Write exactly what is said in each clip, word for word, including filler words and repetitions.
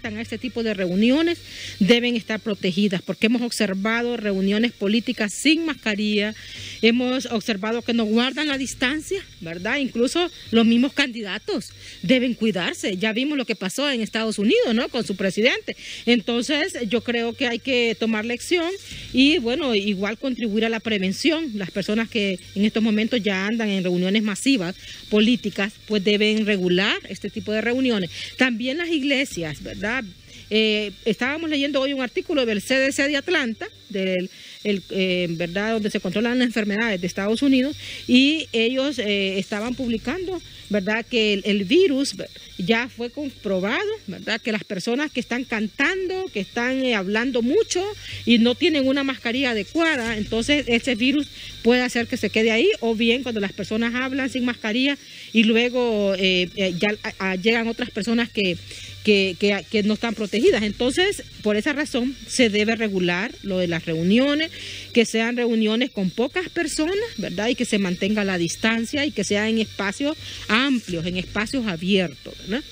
asistan a este tipo de reuniones deben estar protegidas, porque hemos observado reuniones políticas sin mascarilla, hemos observado que no guardan la distancia, ¿verdad? Incluso los mismos candidatos deben cuidarse. Ya vimos lo que pasó en Estados Unidos, ¿no? Con su presidente. Entonces, yo creo que hay que tomar lección y, bueno, igual contribuir a la prevención. Las personas que en estos momentos ya andan en reuniones masivas políticas, pues deben regular este tipo de reuniones. También las iglesias, ¿verdad? Eh, estábamos leyendo hoy un artículo del C D C de Atlanta, del el, eh, ¿verdad? Donde se controlan las enfermedades de Estados Unidos, y ellos eh, estaban publicando, ¿verdad?, que el, el virus ya fue comprobado, ¿verdad?, que las personas que están cantando, que están eh, hablando mucho y no tienen una mascarilla adecuada, entonces ese virus puede hacer que se quede ahí, o bien cuando las personas hablan sin mascarilla y luego eh, eh, ya a, a, llegan otras personas que Que, que, que no están protegidas. Entonces, por esa razón, se debe regular lo de las reuniones, que sean reuniones con pocas personas, ¿verdad? Y que se mantenga la distancia y que sean en espacios amplios, en espacios abiertos, ¿verdad?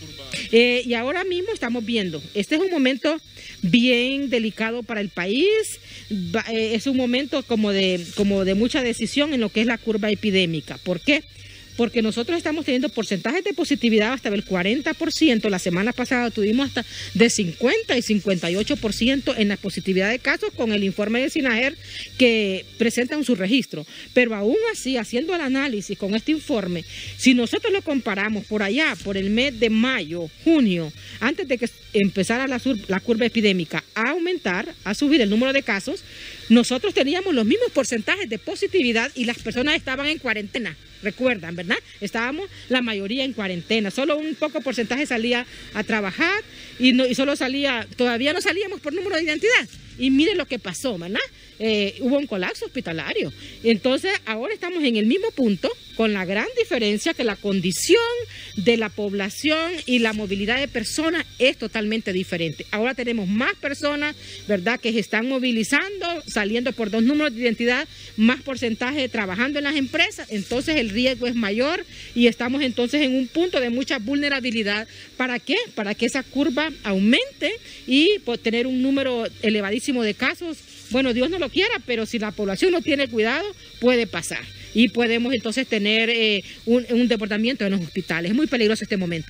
Eh, y ahora mismo estamos viendo, este es un momento bien delicado para el país, va, eh, es un momento como de, como de mucha decisión en lo que es la curva epidémica. ¿Por qué? Porque nosotros estamos teniendo porcentajes de positividad hasta del cuarenta por ciento, la semana pasada tuvimos hasta de cincuenta y cincuenta y ocho por ciento en la positividad de casos con el informe de SINAGER que presentan su registro, pero aún así, haciendo el análisis con este informe, si nosotros lo comparamos por allá, por el mes de mayo, junio, antes de que empezara la, sur, la curva epidémica a aumentar, a subir el número de casos, nosotros teníamos los mismos porcentajes de positividad y las personas estaban en cuarentena. Recuerdan, ¿verdad? Estábamos la mayoría en cuarentena, solo un poco porcentaje salía a trabajar y, no, y solo salía, todavía no salíamos por número de identidad. Y miren lo que pasó, ¿verdad? Eh, hubo un colapso hospitalario. Entonces, ahora estamos en el mismo punto, con la gran diferencia que la condición de la población y la movilidad de personas es totalmente diferente. Ahora tenemos más personas, ¿verdad?, que se están movilizando, saliendo por dos números de identidad, más porcentaje trabajando en las empresas, entonces el riesgo es mayor y estamos entonces en un punto de mucha vulnerabilidad. ¿Para qué? Para que esa curva aumente y por tener un número elevadísimo de casos. Bueno, Dios no lo quiera, pero si la población no tiene cuidado, puede pasar. Y podemos entonces tener eh, un, un desbordamiento en los hospitales. Es muy peligroso este momento.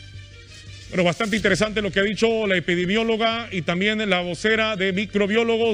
Bueno, bastante interesante lo que ha dicho la epidemióloga y también la vocera de microbiólogos.